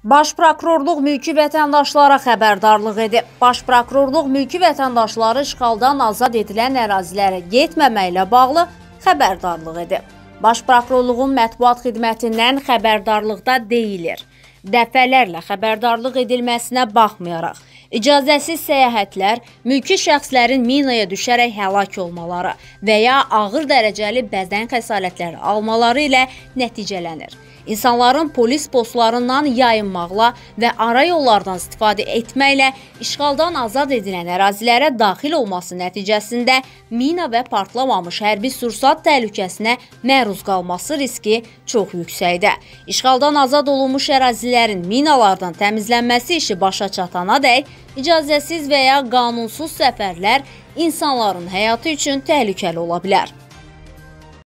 Baş Prokurorluq mülki vətəndaşlara xəbərdarlıq edib. Baş Prokurorluq mülki vətəndaşları işğaldan azad edilən ərazilərə getməməklə bağlı xəbərdarlıq edib. Baş Prokurorluğun mətbuat xidmətindən xəbərdarlıqda deyilir. Dəfələrlə xəbərdarlıq edilməsinə baxmayaraq, icazəsiz səyahətlər mülki şəxslərin minaya düşərək həlak olmaları və ya ağır dərəcəli bədən xəsarətləri almaları ilə nəticələnir. İnsanların polis postlarından yayınmaqla və ara yollardan istifadə etməklə işğaldan azad edilən ərazilərə daxil olması nəticəsində mina və partlamamış hərbi sursat təhlükəsinə məruz qalması riski çox yüksəkdir. İşğaldan azad olunmuş ərazilərin minalardan təmizlənməsi işi başa çatanadək icazəsiz və ya qanunsuz səfərlər insanların həyatı üçün təhlükəli ola bilər.